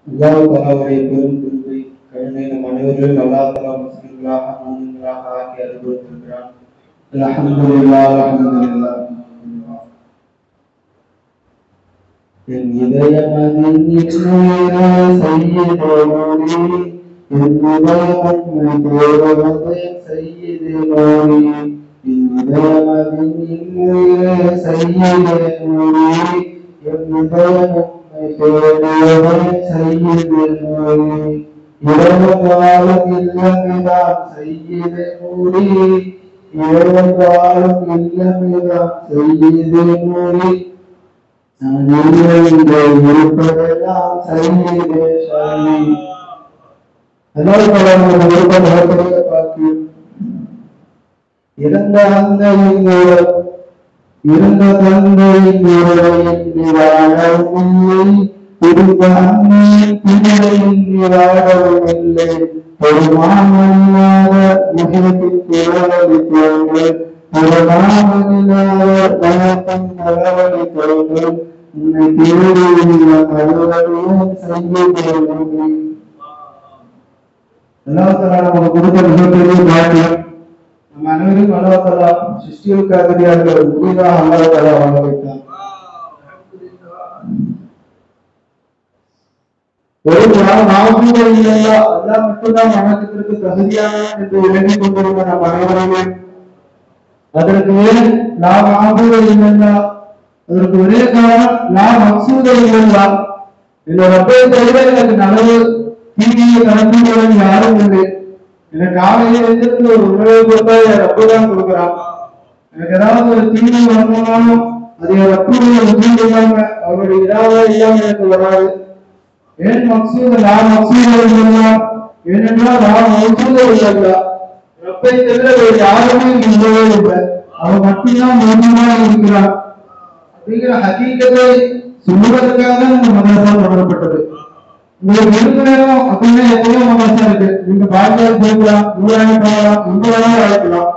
அல்லாஹ் தஆலாவுடைய பெரும் கிருபை கருணை நம் அனைவரையும் அல்லாஹ் தஆலா முஸ்லிம்களாக மூமின்களாக ஆக்கி அருள்புரிந்திருக்கிறான். அல்ஹம்துலில்லாஹ் அல்ஹம்துலில்லாஹ். என் இதயமதின் இன்னுயிரே சய்யிதே என் இதயமும்மை தேடுவது சய்யிதே நூரி என் இதயமதின் இன்னுயிரே சய்யிதே நூரி என் இதயமும்மை தேடுவது சய்யிதே நூரி இரவு காலம் இல்லமிதான் சய்யிதே நூரி இரவு காலம் இல்லமிதான் சய்யிதே நூரி இருப்பதெல்லாம் சய்யிதே ஷானி. அல்லாஹ் தஆலா விருப்பத்தை பார்த்து இறந்த தந்தையின் இருந்த தந்தையின் வாழவில்லை திரும்ப அன்னையின் பிள்ளையின் வாழவில்லை பெருமானல்லாத முகத்தின் குரவழி தோன்று பெருமானல்லாத வனத்தின் நலவழி தோன்று உன்னை தேடிய கருவறையும் சய்யிதே நூரி. அல்லாஹ் தஆலா நமக்கு கொடுத்த மிகப்பெரிய பாக்கியம். நம்ம அனைவரும் அல்லாஹ் தஆலா சிருஷ்டிக்காக முடிவாக அல்லாஹ் தஆலா வாழ வைத்தார். ஒரு நாமூகள் இல்லையா அல்லாஹ் மட்டும்தான் வணக்கத்திற்கு தகுதியானவன் என்று விளங்கிக் கொண்டிருந்த நம் அனைவருமே அதற்கு மேல் நாம் ஆபூகள் இல்லையா அதற்கு ஒரே காரணம் நாம் மக்சூதை இல்லையா இந்த ரப்பை தவிர எனக்கு நல்லது தீமையை கலந்துடன் யாரும் இல்லை. எனக்கு காலையில எழுந்திருந்து ஒரு உணவை கொடுத்தா என் ரப்பு தான் கொடுக்குறான். எனக்கு ஏதாவது ஒரு தீமை வரணும்னாலும் அது என் ரப்புடைய உதவி இல்லாம அவருடைய இராவா இல்லாம எனக்கு வராது. ஏன் மக்சூத நான் மக்சூத இல்லையா ஏனென்றால் நான் மக்சூத இல்லையா ரப்பை தவிர வேறு யாருமே இல்லவே இல்லை. அவன் மட்டும்தான் முழுமையாக இருக்கிறான் அப்படிங்கிற ஹகீகத்தை சொல்லுவதற்காக இந்த மதரசா தொடரப்பட்டது. உங்களுக்கு எதுக்கு வேணும் அப்படின்னா எத்தனையோ மதரசா இருக்கு. நீங்க பாரதியார் போகலாம், நூறாயிரம் போகலாம், 80,000 அழைக்கலாம்.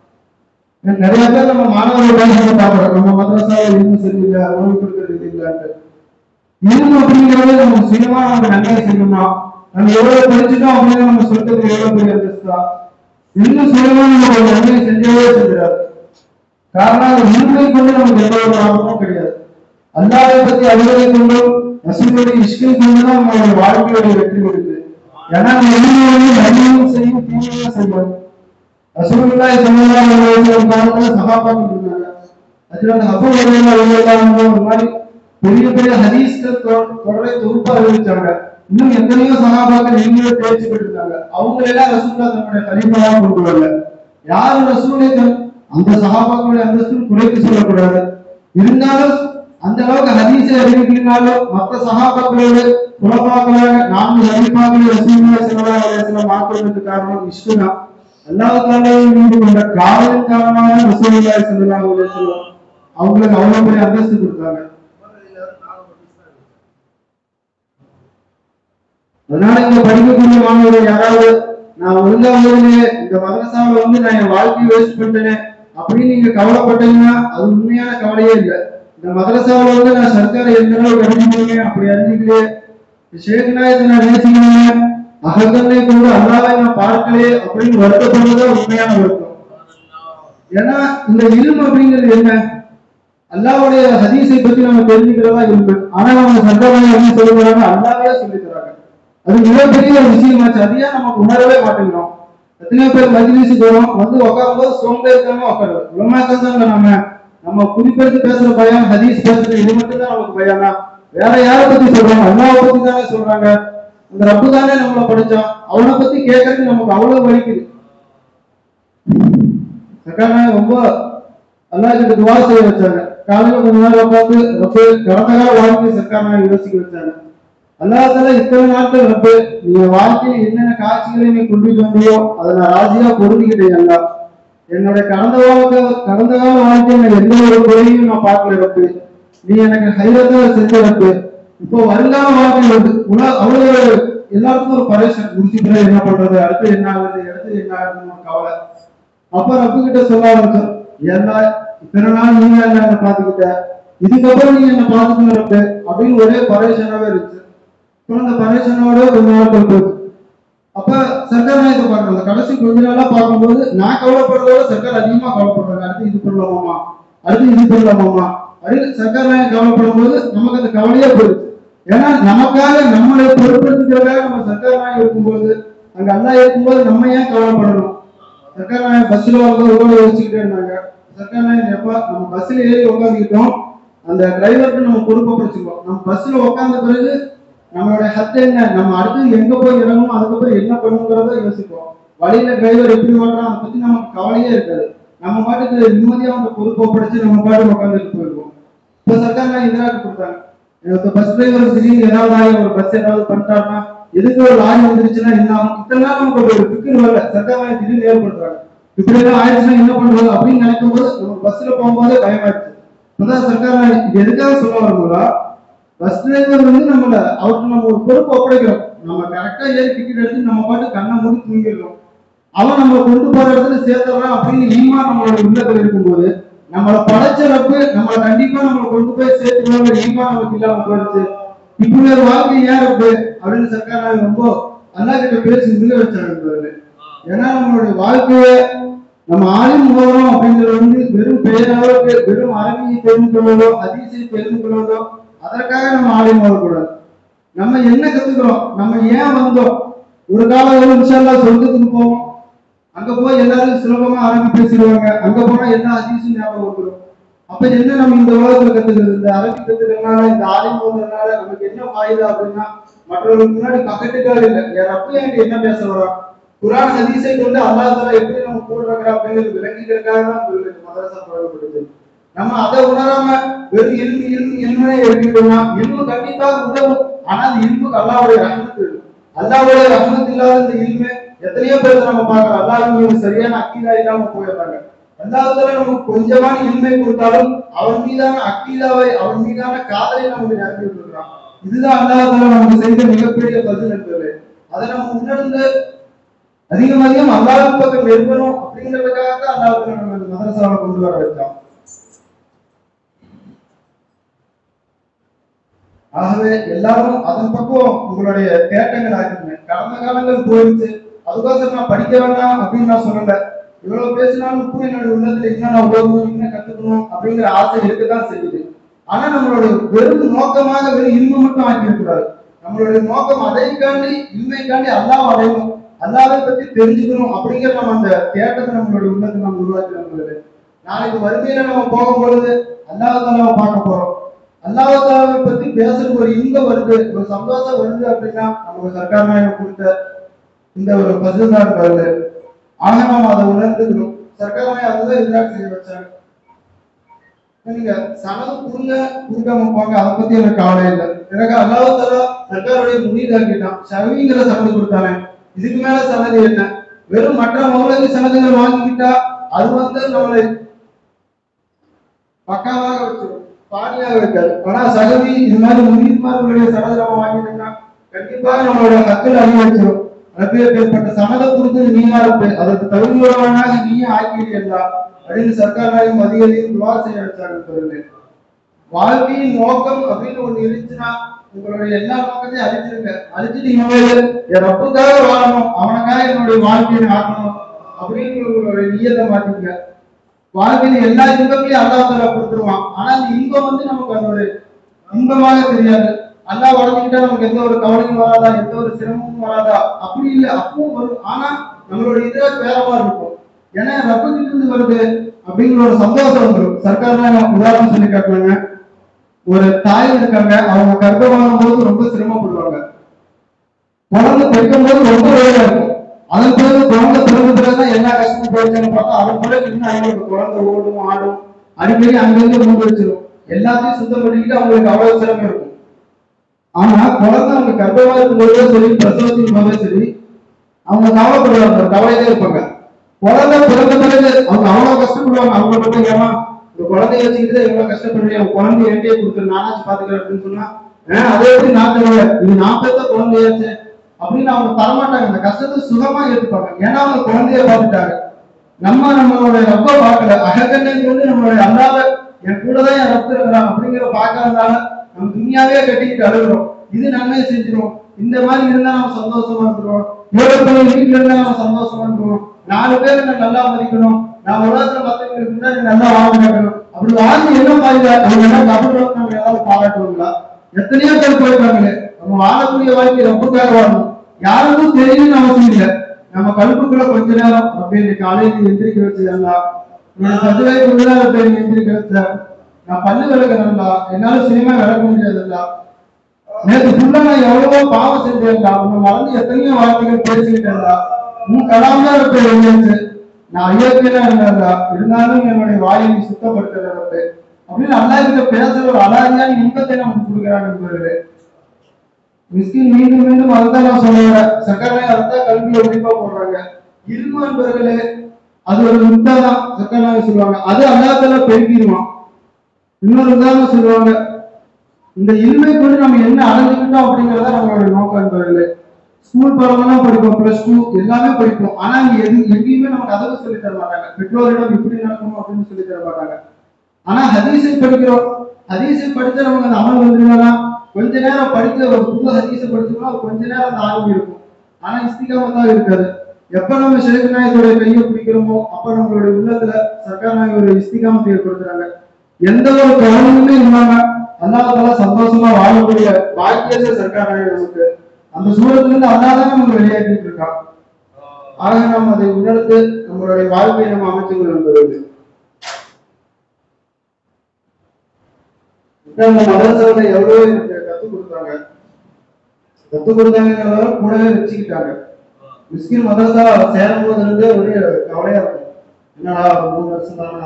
நிறைய பேர் நம்ம மாணவர்கள் பார்க்கிறோம் நம்ம மதரசாவை இன்னும் சரியில்லை உணவு கொடுக்கறது இல்லைன்ட்டு. இன்னும் அப்படிங்கிறது நம்ம சுயமா நம்ம நன்மை செய்யணுமா நம்ம எவ்வளவு படிச்சுட்டோம் அப்படின்னு நம்ம சொல்றதுக்கு எவ்வளவு பெரிய பெருசா இன்னும் சுயமா நம்ம ஒரு நன்மை செஞ்சவே செஞ்சிடாது. காரணம் அந்த உண்மை கொண்டு நமக்கு எந்த ஒரு லாபமும் கிடையாது. அல்லாஹ்வை பத்தி அறிவதை கொண்டும் ரசூலுடைய இஷ்கை கொண்டுதான் நம்மளுடைய வாழ்க்கையோட வெற்றி இருக்கு. ஏன்னா நம்ம நன்மையும் செய்யும் தீமையும் செய்வோம். ரசூலுல்லாஹி ஸல்லல்லாஹு அலைஹி வஸல்லம் காலத்துல சஹாபாக்கள் இருந்தாங்க. அதுல அந்த அபூ ஹுரைரா ரலியல்லாஹு ஒரு மாதிரி பெரிய பெரிய ஹதீஸ்கள் தொடரை தொகுப்பா அறிவிச்சாங்க. இன்னும் எத்தனையோ சஹாபாக்கள் நீங்களே தேர்ச்சி பெற்றிருந்தாங்க. அவங்க எல்லாம் ரசூலுல்லாஹ் தன்னுடைய கலீஃபாவா கொண்டு வரல. யாரு ரசூலை அந்த சஹாபாக்களுடைய அந்தஸ்து குறைத்து சொல்லக்கூடாது. இருந்தாலும் அந்த அளவுக்கு ஹதீஸை அறிவிக்கலினாலும் மற்ற சஹாபாக்களோடு குலபாக்களாக 4 ஹலீஃபாக்களை ரசூலுல்லாஹி ஸல்லல்லாஹு அலைஹி வஸல்லம் மாற்றுவதற்கு காரணம் இஷ்குதான். அல்லாஹ் தஆலாவின் மீது கொண்ட காதலின் காரணமாக ரசூலுல்லாஹி ஸல்லல்லாஹு அலைஹி வஸல்லம் அவங்களுக்கு அவ்வளவு பெரிய அந்தஸ்து கொடுத்தாங்க. அதனால இங்க படிக்கக்கூடிய மாணவர்கள் யாராவது நான் ஒழுங்கா இந்த மதரசாவில் நான் என் வாழ்க்கையை வேஸ்ட் பண்ணிட்டேன் அப்படின்னு நீங்க கவலைப்பட்டீங்கன்னா அது உண்மையான கவலையே இல்லை. இந்த மதரசாவில் நான் சர்க்காரை எந்த அளவுக்கு அறிஞ்சுக்கிறீங்க அப்படி அறிஞ்சுக்கலையே ஷேக்னா இதை நான் நேசிக்கிறீங்க அகத்தன்னை கொண்டு அல்லாஹ்வை நான் பார்க்கலையே அப்படின்னு வருத்தப்படுறதா உண்மையான வருத்தம். ஏன்னா இந்த இல்ம் அப்படிங்கிறது என்ன அல்லாஹ்வுடைய ஹதீஸை பத்தி நம்ம தெரிஞ்சுக்கிறதா இல்ம். ஆனா நம்ம சர்க்காரை என்ன சொல்லுறாங்க அல்லாஹ்வே சொல்லி தராங்க. அது மிகப்பெரிய ஒரு விஷயமாச்சு. அதையா நமக்கு உணரவே மாட்டேங்கிறோம். எத்தனையோ பேர் மஜ்லிஸுக்கு வரும் வந்து உட்காரும்போது சோம்பேறித்தனமா உட்காருவோம். உலமாக்கள் தான் நம்ம குறிப்பிட்டு பேசுற பயம் ஹதீஸ் பேசுறது இது மட்டும் தான் நமக்கு பயனா வேற யாரை பத்தி சொல்றாங்க அல்லாஹ்வை பத்தி தானே சொல்றாங்க. அந்த ரப்பு தானே நம்மளை படிச்சான் அவனை பத்தி கேட்கறதுக்கு நமக்கு அவ்வளவு வலிக்குது. ரொம்ப அல்லாஹ் கிட்ட துவா செய்ய வச்சாங்க. காலையில கொஞ்ச நேரம் உட்காந்து ரப்பு கடந்த கால வாழ்க்கையை சர்க்கார் யோசிக்க வச்சாங்க. அல்லாஹ் தஆலா இத்தனை நாட்கள் ரப்பு நீ வாழ்க்கையில் என்னென்ன காட்சிகளை நீ கொண்டு வந்தியோ அதை நான் ராஜியா பொருந்திக்கிட்டேன். அல்லா என்னோட கடந்த கால வாழ்க்கையில எந்த ஒரு குறையும் நான் பார்க்கல ரப்பு. நீ எனக்கு ஹைரத்தை செஞ்ச ரப்பு. இப்போ வருங்கால வாழ்க்கை அவ்வளவு எல்லாருக்கும் ஒரு பரேஷன் முடிச்சு பிறகு என்ன பண்றது அடுத்து என்ன ஆகுது அடுத்து என்ன ஆகுதுன்னு கவலை. அப்ப ரப்பு கிட்ட சொல்ல ஆரம்பிச்சோம் ஏன்னா இத்தனை நாள் நீங்க என்ன பாத்துக்கிட்ட இதுக்கப்புறம் நீங்க என்ன பாத்துக்கணும் அப்படின்னு ஒரே பரேஷனாவே இருந்துச்சு. குழந்தை பரேஷனோட கொஞ்ச நாட்கள் போகுது. அப்ப சர்க்கார் நான் இதை பாக்குறாங்க. கடைசி கொஞ்ச நாளா பார்க்கும்போது நான் கவலைப்படுறதோட சர்க்கார் அதிகமா கவலைப்படுறாங்க. அடுத்து இது பண்ணலாமாமா, அடுத்து இது பண்ணலாமாமா அப்படின்னு சர்க்கார் நாயகம் கவலைப்படும் போது நமக்கு அந்த கவலையே போயிடுச்சு. ஏன்னா நமக்காக நம்மளை பொறுப்படுத்திக்கிறதுக்காக நம்ம சர்க்கார் நாயகம் இருக்கும்போது அங்க அல்லா இருக்கும்போது நம்ம ஏன் கவலைப்படணும்? சர்க்கார் நாயகம் பஸ்ல வந்து யோசிச்சுக்கிட்டே இருந்தாங்க. சர்க்கார் நாயகம் எப்ப நம்ம பஸ்ல ஏறி உட்காந்துக்கிட்டோம், அந்த டிரைவருக்கு நம்ம பொறுப்பை படிச்சுக்கோம். நம்ம பஸ்ல உட்கார்ந்த பிறகு நம்மளுடைய ஹத்து என்ன, நம்ம அடுத்து எங்க போய் இறங்கணும், அதுக்கப்புறம் என்ன பண்ணுங்கிறத யோசிப்போம். வழியில டிரைவர் எப்படி ஓட்டுறோம் அதை பத்தி நமக்கு கவலையே இருக்காது. நம்ம பாட்டுக்கு நிம்மதியா அந்த பொறுப்பை படிச்சு நம்ம பாட்டு உட்காந்துட்டு போயிருக்கோம். இப்ப சர்க்கார் நாயகம் எதிராக கொடுத்தாங்க. பஸ் டிரைவர் திடீர்னு ஏதாவது ஆகி ஒரு பஸ் ஏதாவது பண்ணிட்டாருன்னா, எதுக்கு ஒரு லாரி வந்துருச்சுன்னா என்ன ஆகும், இத்தனை நாள் நமக்கு ஒரு பிக்கர் வரல. சர்க்கார் நாயகம் திடீர்னு ஏற்படுத்துறாங்க. இப்படி எல்லாம் ஆயிடுச்சுன்னா என்ன பண்றது அப்படின்னு நினைக்கும் போது நம்ம பஸ்ல போகும்போதே பயமாயிடுச்சு. இப்பதான் சர்க்கார் நாயகம் இது எதுக்காக சொல்ல வரும்போதா, பஸ் டிரைவர் வந்து நம்மள அவருக்கு நம்ம ஒரு பொறுப்பு ஒப்படைக்கிறோம். நம்ம கரெக்டா ஏறி டிக்கெட் எடுத்து நம்ம பாட்டு கண்ணை மூடி தூங்கிடுறோம். அவன் நம்ம கொண்டு போற இடத்துல சேர்த்துறான் அப்படின்னு ஈமா நம்மளோட உள்ளத்துல இருக்கும்போது நம்மளை படைச்சறப்பு நம்மளை கண்டிப்பா நம்மளை கொண்டு போய் சேர்த்துக்கணும் ஈமா நமக்கு இல்லாம போயிடுச்சு. இப்படி ஒரு வாழ்க்கை ஏன் இருக்கு அப்படின்னு சர்க்கார் ரொம்ப அல்லா கிட்ட பேசி முடிய வச்சாங்க. ஏன்னா நம்மளுடைய வாழ்க்கைய நம்ம ஆளும் போகிறோம் அப்படிங்கிறது வந்து வெறும் பெயராளருக்கு வெறும் அரபியை தெரிந்து கொள்வதோ ஹதீஸை தெரிந்து கொள்வதோ அதற்காக நம்ம ஆலயம் போகக்கூடாது. நம்ம என்ன கத்துக்கிறோம், நம்ம ஏன் வந்தோம், ஒரு காலம் இன்ஷா அல்லாஹ் சொர்க்கத்துக்கு போவோம். அங்க போய் எல்லாரும் சுலபமா அரபி பேசிடுவாங்க. அங்க போனா எல்லா ஹதீஸும் ஞாபகம் வந்துடும். அப்ப என்ன நம்ம இந்த உலகத்துல கத்துக்கிறது, இந்த அரபி கத்துக்கிறதுனால இந்த ஆலயம் போகிறதுனால நமக்கு என்ன வாயுதா அப்படின்னா, மற்றவர்களுக்கு முன்னாடி பக்கத்துக்காக இல்லை, என் ரப்பு என்கிட்ட என்ன பேச வரோம், குரான் ஹதீஸை கொண்டு அல்லாஹ் தஆலா எப்படி நம்ம கூட இருக்கிறோம் அப்படிங்கிறது விளங்கிக்கிறதுக்காக தான் மதரசா தொடங்கப்படுது. நம்ம அதை உணராம வெறும் இல்மு எடுத்துட்டோம்னா இல்மு கண்டிப்பாக உதவும். ஆனா அந்த இல்முக்கு அல்லாஹ்வுடைய ரஹ்மத் வேணும். அல்லாஹ்வுடைய ரஹ்மத் இல்லாத இந்த இல்மு எத்தனையோ பேர் நம்ம பார்க்கிறோம், அல்லாஹ்வுக்கு சரியான அக்கீதா இல்லாம போயிடுறாங்க. அல்லாஹ் நமக்கு கொஞ்சமான இல்மை கொடுத்தாலும் அவன் மீதான அக்கீதாவை அவன் மீதான காதலை நமக்கு நிரப்பி விடுறான். இதுதான் அல்லாஹ் நமக்கு செய்த மிகப்பெரிய பதில் என்பது. அதை நம்ம உணர்ந்து அதிகம் அல்லாஹ் பக்கம் நெருங்கணும் அப்படிங்கிறதுக்காக தான் அல்லாஹ் நம்ம மதரசாவை கொண்டு வர வச்சான். ஆகவே எல்லாரும் அதன் பக்கம் உங்களுடைய தேட்டங்கள் ஆகிருங்க. கடந்த காலங்கள் போயிடுச்சு, அதுக்கோசரம் நான் படிக்க வேண்டாம் அப்படின்னு நான் சொல்லல. இவ்வளவு பேசினாலும் இப்போ என்னுடைய உள்ளத்துல இன்னும் நான் உதவணும், இன்னும் கத்துக்கணும் அப்படிங்கிற ஆசை இருக்கதான் செய்யுது. ஆனா நம்மளுடைய வெறும் நோக்கமாக வெறும் இல்மு மட்டும் ஆக்கிடக்கூடாது. நம்மளுடைய நோக்கம் அதைக்காண்டி இல்மைக்காண்டி அல்லாஹ் அடையணும், அல்லாஹ்வை பத்தி தெரிஞ்சுக்கணும் அப்படிங்கிற நம்ம அந்த தேட்டத்தை நம்மளுடைய உள்ளத்தை நம்ம உருவாக்கி நாளைக்கு வறுமையில நம்ம போகும்பொழுது அல்லாஹ் தஆலாவை பார்க்க போறோம். அல்லாஹ் தஆலாவை பத்தி பேசுறதுக்கு ஒரு இன்பம் வருது, ஒரு சந்தோஷம் வருது அப்படின்னா நமக்கு சர்க்கார் நாயகம் கொடுத்த இந்த ஒரு பசுதான் வருது. ஆக நாம் அதை உணர்ந்துக்கணும். சர்க்கார் நாயகம் அதுதான் எதிராக செய்ய வச்சாங்க. நீங்க சனது கொடுக்காம போங்க, அதை பத்தி எனக்கு கவலை இல்லை. எனக்கு அல்லாஹ் தஆலா சர்க்காருடைய முனீதாக்கிட்டான், ஷஃபீங்கிற சனது கொடுத்தானே, இதுக்கு மேல சனது என்ன? வெறும் மற்ற மௌலவி சனதுகள் வாங்கிக்கிட்டா அது வந்து நம்மளை பக்காவாக வச்சிடும், பாடியாக வைக்காது. ஆனா சகவி இது மாதிரி முனீத்மார்களுடைய சனது நம்ம வாங்கிட்டோம்னா கண்டிப்பாக நம்மளோட ஹக்கில் அதிகரிச்சிடும். ஏற்பட்ட சனதை கொடுத்து நீயா இருப்பு, அதற்கு தகுதியுள்ளவனாக நீயே ஆக்கிடுறா அப்படின்னு சர்க்கார் நாயகம் அதிகாரியும் துவா செய்ய வச்சாங்க. வாழ்க்கையின் நோக்கம் அப்படின்னு ஒண்ணு இருந்துச்சுன்னா உங்களுடைய எல்லா நோக்கத்தையும் அழிச்சிருங்க. அழிச்சிட்டு என் ரப்புக்காக வாழணும், அவனுக்காக என்னுடைய வாழ்க்கையை ஆக்கணும் அப்படின்னு உங்களுடைய நியத்தை மாத்திங்க. வாழ்க்கையில எல்லா இன்பங்களையும் அல்லாஹ் தஆலா கொடுத்துருவான். ஆனா அந்த இன்பம் வந்து நமக்கு அதோட இன்பமாக தெரியாது. அல்லாஹ் வளர்ந்துக்கிட்டா நமக்கு எந்த ஒரு கவலையும் வராதா, எந்த ஒரு சிரமமும் வராதா, அப்படி இல்லை, அப்பவும் வரும். ஆனா நம்மளுடைய இதுல பேரமா இருக்கும். ஏன்னா ரப்பு கிட்ட இருந்து வருது அப்படிங்கிற ஒரு சந்தோஷம் வந்துடும். சர்க்கார் உதாரணம் சொல்லி காட்டுவாங்க. ஒரு தாய் இருக்காங்க, அவங்க கர்ப்பமாகும் போது ரொம்ப சிரமப்படுவாங்க. குழந்தை பெருக்கும் போது ரொம்ப வேலை இருக்கும். அதன் பிறகு குழந்தை பிறந்த பிறகுதான் எல்லா கஷ்டமும் போயிடுச்சுன்னு பார்த்தா அதன் பிறகு இன்னும் அவங்களுக்கு குழந்தை ஓடும் ஆடும் அடிக்கடி அங்கிருந்து மூடி வச்சிடும். எல்லாத்தையும் சுத்தம் பண்ணிக்கிட்டு அவங்களுக்கு அவ்வளவு சிரமம் இருக்கும். ஆனா குழந்தை அவங்க கர்ப்பமா இருக்கும்போதே சரி, பிரசவத்தின் போதே சரி, அவங்க கவலைப்படுவாங்க, கவலையிலே இருப்பாங்க. குழந்தை பிறந்த பிறகு அவங்க அவ்வளவு கஷ்டப்படுவாங்க. அவங்க மட்டும் ஏமா இந்த குழந்தைய வச்சுக்கிட்டு எவ்வளவு கஷ்டப்படுறீங்க, குழந்தைய என்கிட்டயே கொடுத்து நானாச்சு பாத்துக்கிறேன் அப்படின்னு சொன்னா அதே எப்படி நான் தருவேன், இது நான் பெற்ற குழந்தையாச்சு அப்படின்னு அவங்க தரமாட்டாங்க. அந்த கஷ்டத்தை சுகமா ஏற்றுப்பாங்க. ஏன்னா அவங்க குழந்தைய பார்த்துட்டாங்க. நம்மளுடைய ரப்ப பார்க்கல, அகக்கண்ணை கொண்டு நம்மளுடைய அல்லாத என் கூடதான் என் ரப்பு இருக்கிறான் அப்படிங்கிற பார்க்கறதுனால நம்ம துணியாவே கட்டிக்கிட்டு அழுகிறோம். இது நன்மை செஞ்சிடும். இந்த மாதிரி இருந்தா நம்ம சந்தோஷமா இருக்கிறோம். இவ்வளவு பெரிய வீட்டுல இருந்தா நம்ம சந்தோஷமா இருக்கிறோம். 4 பேர் நல்லா மதிக்கணும், நான் உலகத்துல மத்தவங்களுக்கு முன்னாடி நல்லா வாழ்ந்து காட்டணும். அப்படி வாழ்ந்து என்ன பாருங்க, அவங்க என்ன கபடுறோம் நம்ம ஏதாவது பாராட்டுவாங்களா? எத்தனையோ பேர் போயிருக்காங்களே. நம்ம வாழக்கூடிய வாழ்க்கை ரொம்பக்காக வாழணும். யாருக்கும் தெரியணும்னு அவசியம் இல்லை. நம்ம கல்புக்குள்ள கொஞ்ச நேரம் அப்படின்னு காலையில் எந்திரிக்க வச்சுக்கலாம். சதுவை கொஞ்ச பேர் எந்திரிக்க வச்ச, நான் பல்லு விளக்குறேன்டா, என்னால சினிமா விளக்க முடியாதுல்ல, நேற்று ஃபுல்லா நான் எவ்வளவோ பாவம் செஞ்சேன்டா, உன்னை மறந்து எத்தனையோ வார்த்தைகள் பேசிக்கிட்டேன்டா, உன் கலாம்தான் இப்ப எழுதியாச்சு, நான் இயற்கையா இருந்தா இருந்தாலும் என்னுடைய வாயை நீ சுத்தப்படுத்துறது அப்படின்னு அல்லா கிட்ட பேசுற ஒரு அலாதியான இன்பத்தை நமக்கு கொடுக்குறாங்க என்பது. மிஸ்கின் மீண்டும் மீண்டும் அதுதான் நான் சொல்லுவேன். சக்கரை அதுதான் கல்வியை உரிப்பா போடுறாங்க. இரும்பு என்பவர்களே அது ஒரு முத்தாதான் சக்கரை சொல்லுவாங்க, அது அல்லாதல பெருக்கிடுவான். இன்னொரு உதாரணம் சொல்லுவாங்க, இந்த இல்மை கொண்டு நம்ம என்ன அடைஞ்சுக்கிட்டோம் அப்படிங்கிறத நம்மளோட நோக்கம் என்பவர்களே. ஸ்கூல் பரவலாம் படிப்போம், +2 எல்லாமே படிப்போம். ஆனா இங்க எங்கேயுமே நமக்கு அதை சொல்லி தர மாட்டாங்க. பெற்றோரிடம் இப்படி நடக்கணும் அப்படின்னு சொல்லி தர மாட்டாங்க. ஆனா ஹதீஸை படிக்கிறோம். ஹதீஸை படிச்சா நமக்கு அந்த அமல் வந்துருவானா? கொஞ்ச நேரம் படிக்க ஒரு புது ஹதீஸை படிச்சோம்னா கொஞ்ச நேரம் அந்த ஆர்வம் இருக்கும். ஆனா இஸ்திகாமத்தா இருக்காது. எப்ப நம்ம ஷேக் நாயகத்தோட கையை பிடிக்கிறோமோ அப்ப நம்மளுடைய உள்ளத்துல சர்க்கார் நாயகோட இஸ்திகாமத்தை ஏற்படுத்துறாங்க. எந்த ஒரு கவனமுமே இல்லாம அல்லாஹ்வால சந்தோஷமா வாழக்கூடிய பாக்கியத்தை சர்க்கார் நாயகம் நமக்கு அந்த சூழத்துல இருந்து அல்லாதான் நமக்கு வெளியேற்றிட்டு இருக்கான். ஆக நாம் அதை உணர்ந்து நம்மளுடைய வாழ்க்கையை நம்ம அமைச்சுக்கொள்ள என்பது. நம்ம மதரசாவில எவ்வளவு கத்துக் கொடுத்தாங்க கூடவே வச்சுக்கிட்டாங்க. மிஸ்கின் மதரசா சேரும் போது இருந்தே ஒரே கவலையா இருக்கும், என்னடா 3 வருஷம் தானே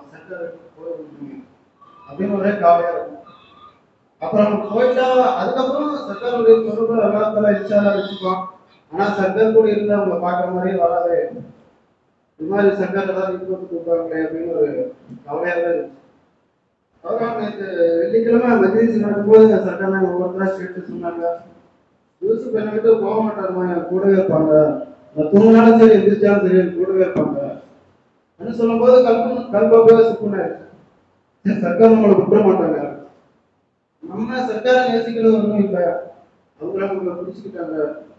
அப்படின்னு ஒரே கவலையா இருக்கும். அப்புறம் போயிட்டா அதுக்கப்புறம் சர்க்காருடைய தொடர்பு எல்லாத்தால இன்ஷால்லா வச்சுப்போம். ஆனா சர்க்கார் கூட இருந்து அவங்க பாக்குற மாதிரியே வராது. இது மாதிரி சர்க்கார் ஏதாவது இன்பத்து கொடுப்பாங்களே அப்படின்னு ஒரு கவலையா தான் இருந்துச்சு. நேற்று வெள்ளிக்கிழமை மஜ்லிஸ் நடக்கும்போது சர்க்கார் ஒவ்வொருத்தரா கேட்டு சொன்னாங்க, யூசுப் என்ன விட்டு போக மாட்டாருமா, என் கூடவே இருப்பாங்க, நான் தூங்கினாலும் சரி எந்திரிச்சாலும் சரி என் கூடவே இருப்பாங்க அப்படின்னு சொல்லும் போது கல்பாவே சுக்குனாயிருச்சு. சர்க்கார் நம்மளை விட்டுற மாட்டாங்க. நம்ம சர்க்காரை நேசிக்கிறது ஒன்றும் இல்லை, அவங்க நம்மளை பிடிச்சுக்கிட்டாங்க.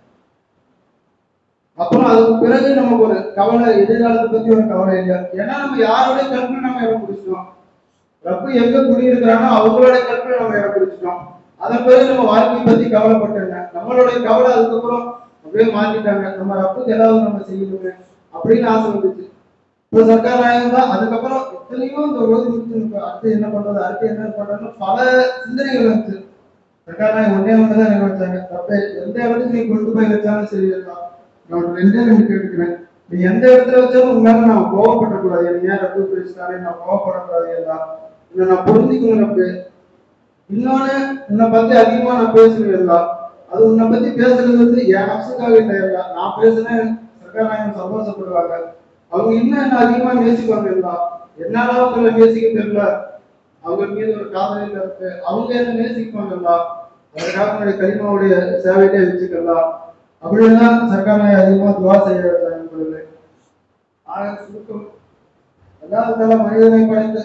அப்புறம் அதுக்கு பிறகு நமக்கு ஒரு கவலை, எதிர்காலத்தை பத்தி ஒரு கவலை இல்லை. ஏன்னா நம்ம யாருடைய கல்வியும் நம்ம இடம் பிடிச்சிட்டோம். ரப்பு எங்க குடியிருக்கிறானோ அவங்களுடைய கல்வியை நம்ம இடம் பிடிச்சிட்டோம். அதன் பிறகு நம்ம வாழ்க்கையை பத்தி கவலைப்பட்டாங்க. நம்மளுடைய கவலை அதுக்கப்புறம் அப்படியே மாற்றிட்டாங்க. நம்ம ரப்புக்கு ஏதாவது நம்ம செய்யணுங்க அப்படின்னு ஆசை வந்துச்சு. இப்போ சர்க்கார் நாயகம் தான். அதுக்கப்புறம் எத்தனையோ இந்த ஓதி முடிச்சு அடுத்து என்ன பண்றது, அடுத்து என்ன பண்றதுன்னு பல சிந்தனைகள் வந்துச்சு. சர்க்கார் நாயகம் ஒன்னே தான் நினைச்சாங்க, தப்பே எந்த இடத்துக்கு நீ கொண்டு போய் வச்சாலும் சரி, நான் 2 கேட்டுக்கிறேன், நீ எந்த இடத்துல வச்சாலும் உங்களால நான் கோவப்படக்கூடாது, என்ன ஏன் ரப்பு பேசினாலே நான் கோவப்படக்கூடாது, எல்லாம் இல்லை நான் புரிஞ்சுக்கணும் ரப்பு. இன்னொன்னு உன்னை பத்தி அதிகமா நான் பேசுறேன், அது உன்னை பத்தி பேசுறது வந்து என் நப்சுக்காக இல்லை, நான் பேசுனேன் சர்க்கார் நாயகம் சந்தோஷப்படுவாங்க, அவங்க இன்னும் என்ன அதிகமா நேசிப்பாங்க. என்னால அவங்களை நேசிக்க தெரியல, அவங்க மீது ஒரு காதல் இருக்கு, அவங்க என்ன நேசிப்பாங்கல்ல, அதுக்காக கலிமாவுடைய சேவையிலே வச்சுக்கலாம் அப்படின்லாம் சர்க்கார் நாயகம் அதிகமா துவா செய்ய வைத்தாங்க. ஆக சுருக்கம், எல்லாத்தால மனிதனை படைத்து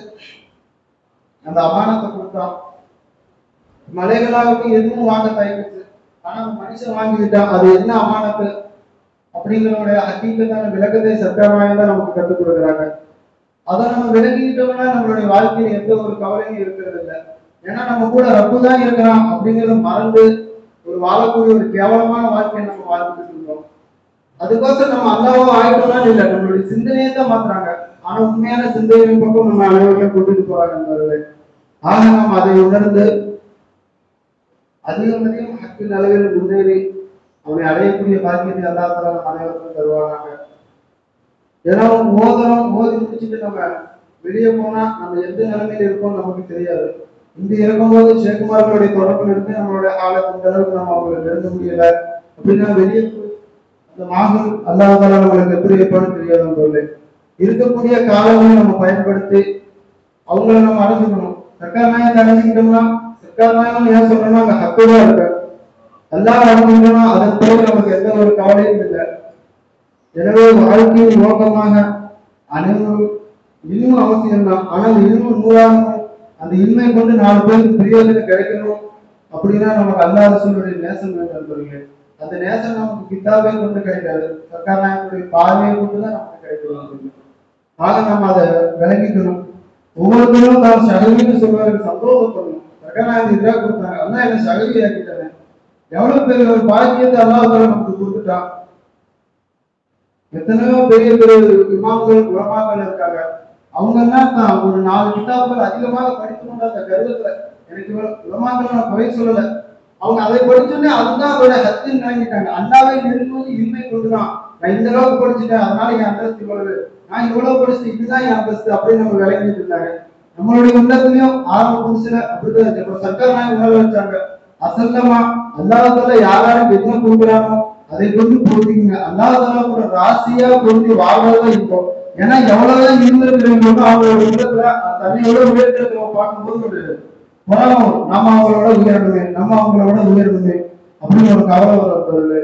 அந்த அமானத்தை கொடுத்தான். மலைகளாகட்டும் எதுவும் வாங்க தயங்குச்சு, ஆனா மனுஷன் வாங்கிக்கிட்டான். அது என்ன அமானத்து அப்படிங்கிறோட ஹக்கீக்கத்தான விளக்கத்தை சர்க்கார் நாயகம் தான் நமக்கு கற்றுக் கொடுக்குறாங்க. அதை நம்ம விளங்கிக்கிட்டோம்னா நம்மளுடைய வாழ்க்கையில எந்த ஒரு கவலையும் இருக்கிறது இல்லை. ஏன்னா நம்ம கூட ரப்பு தான் இருக்கிறான் அப்படிங்கிறத மறந்து ஒரு வாழக்கூடிய ஒரு கேவலமான வாழ்க்கையை நம்ம வாழ்ந்துட்டு இருந்தோம். அதுக்கோசம் நம்ம அல்லாவும் ஆயிட்டோம்னா இல்லை, நம்மளுடைய சிந்தனையை தான் மாத்துறாங்க. ஆனா உண்மையான சிந்தனையின் பக்கம் நம்ம அனைவரையும் கொண்டுட்டு போறாங்க. ஆக நாம் அதை உணர்ந்து அதிகம் ஹக்கின் அளவில் முன்னேறி அவனை அடையக்கூடிய பாக்கியத்தை அல்லாஹ் அனைவருக்கும் தருவாங்க. ஏன்னா மோதி முடிச்சுட்டு நம்ம வெளியே போனா நம்ம எந்த நிலைமையில இருக்கோம் நமக்கு தெரியாது. இங்க இருக்கும்போது ஷேகுமார்களுடைய தொடர்புல இருந்து நம்மளுடைய ஆழத்தின் அளவுக்கு நம்ம அவங்களை நெருங்க முடியல அப்படின்னா வெளியே போய் அந்த மாதம் அல்லாஹ் நம்மளுக்கு எப்படி இருப்பான்னு தெரியாது. இருக்கக்கூடிய காலங்களை நம்ம பயன்படுத்தி அவங்கள நம்ம அடைஞ்சுக்கணும். சர்க்கார் நாயகத்தை அடைஞ்சிக்கிட்டோம்னா, சர்க்கார் நாயகம் ஏன் சொல்றோம்னா அங்க ஹக்குதான் இருக்கு, எல்லாம் அடைஞ்சிக்கணும்னா அதன் பிறகு நமக்கு எந்த ஒரு கவலையும் இல்லை. எனவே வாழ்க்கையின் நோக்கமாக அனைவரும் இல்மு அவசியம் தான். ஆனால் இல்மு நூலாகணும், அந்த இல்மை கொண்டு 4 பேருக்கு பிரயோஜனம் கிடைக்கணும் அப்படின்னா நமக்கு அல்லாஹ் ரசூலுடைய நேசம் வேண்டும் நண்பர்களே. அந்த நேசம் நமக்கு கிதாபை கொண்டு கிடைக்காது, சர்க்கார் நாயகனுடைய பார்வையை கொண்டு தான் நமக்கு கிடைக்கும். ஆக நம்ம அதை விளங்கிக்கணும். ஒவ்வொருத்தரும் தான் சகவின்னு சொல்வதற்கு சந்தோஷப்படணும். சர்க்கார் நாயகன் எதிராக கொடுத்தாங்க, அதான் என்ன சகவி ஆக்கிட்டாங்க. எவ்வளவு பெரிய ஒரு பாக்கியத்தை அல்லாஹ் நமக்கு கொடுத்துட்டான். எத்தனையோ பெரிய பெரிய இமாம்கள் உலமாக்கள் இருக்காங்க. அவங்க எல்லாம் தான் ஒரு 4 கிதாபுகள் அதிகமாக படித்து கொண்ட அந்த கருவத்துல எனக்கு உலமாக்கள் நான் குறை சொல்லல. அவங்க அதை படிச்சோன்னே அதுதான் அவரோட சத்தியம் நினைக்கிட்டாங்க. அல்லாவை நெருங்குவது இன்மை கொண்டுதான். நான் இந்த அளவுக்கு படிச்சுட்டேன், அதனால என் அந்தஸ்து இவ்வளவு, நான் இவ்வளவு படிச்சுட்டு இதுதான் என் அந்தஸ்து அப்படின்னு நம்ம விளங்கிட்டு இருந்தாங்க. நம்மளுடைய உள்ளத்திலையும் ஆரம்ப புதுசுல அப்படிதான் இருந்துச்சு. சர்க்கார் நாயகம் உணர வச்சாங்க, அசல்லமா அல்லாஹ்தால யாரும் என்ன கொடுக்குறானோ அதை கொண்டு பொருந்திங்க. அல்லாஹ்தால கூட ராசியா பொருந்தி வாழ்வதான் இருக்கும். ஏன்னா எவ்வளவுதான் இருந்திருக்கிறவங்களோ அவங்களோட உள்ளத்துல தன்னையோட உயர்த்திருக்கிறவங்க பார்க்கும்போது ஒரு பொறாம, நம்ம அவங்களோட உயரணுமே, நம்ம அவங்களோட உயரணுமே அப்படின்னு ஒரு கவலை வரப்படுது.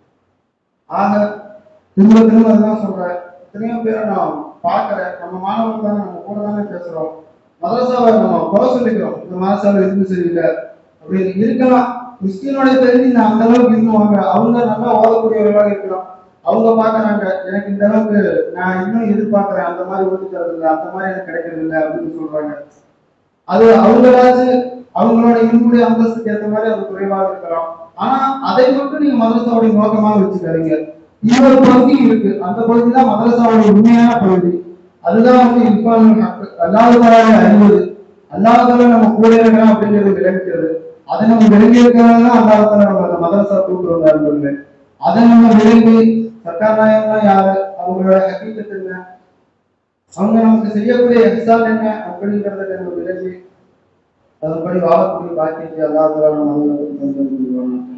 ஆக திரும்ப திரும்ப அதுதான் சொல்றேன். எத்தனையோ பேரை நான் பார்க்கிறேன், நம்ம மாணவர்கள் தானே, நம்ம கூட தானே பேசுறோம். மதரசாவை நம்ம குறை சொல்லிக்கிறோம், இந்த மதரசாவை எதுவும் சரியில்லை அப்படின்னு இருக்கலாம். கிறிஸ்டியனுடைய தெரிஞ்சு நான் அந்த அளவுக்கு இன்னும் வாங்க, அவங்க நல்லா ஓதக்கூடியவர்களாக இருக்கலாம். அவங்க பாக்குறாங்க, எனக்கு இந்த அளவுக்கு நான் இன்னும் எதிர்பார்க்கிறேன், அந்த மாதிரி ஓடி தரது இல்லை, அந்த மாதிரி எனக்கு கிடைக்கிறது இல்லை அப்படின்னு சொல்றாங்க. அது அவங்களாச்சும் அவங்களோட இன்னுடைய அந்தஸ்துக்கு ஏற்ற மாதிரி அது குறைவாக இருக்கலாம். ஆனா அதை மட்டும் நீங்க மதரசாவுடைய நோக்கமாக வச்சுக்காதீங்க. இன்னொரு பகுதி இருக்கு, அந்த பகுதி தான் மதரசாவுடைய உண்மையான பகுதி. அதுதான் வந்து அல்லாஹ்வுத்தாலா அறிவது, அல்லாஹ்வுத்தாலா நம்ம கூட இருக்கிறோம் அப்படிங்கிறது விளங்குகிறது. அதை நம்ம விளங்கி இருக்கிறதா அல்லாஹ்வுத்தாலா நம்ம அந்த மதரசா கூப்பிடுவாங்க. அதை நம்ம விளங்கி சர்க்கார் நாயகம்னா யாரு, அவங்களோட ஹக்கீகத் என்ன, அவங்க நமக்கு செய்யக்கூடிய எஹ்சான் என்ன அப்படிங்கிறத நம்ம விளங்கி அதன்படி வாழக்கூடிய பாக்கியத்தை அல்லாஹ் தஆலா நமக்கு தந்து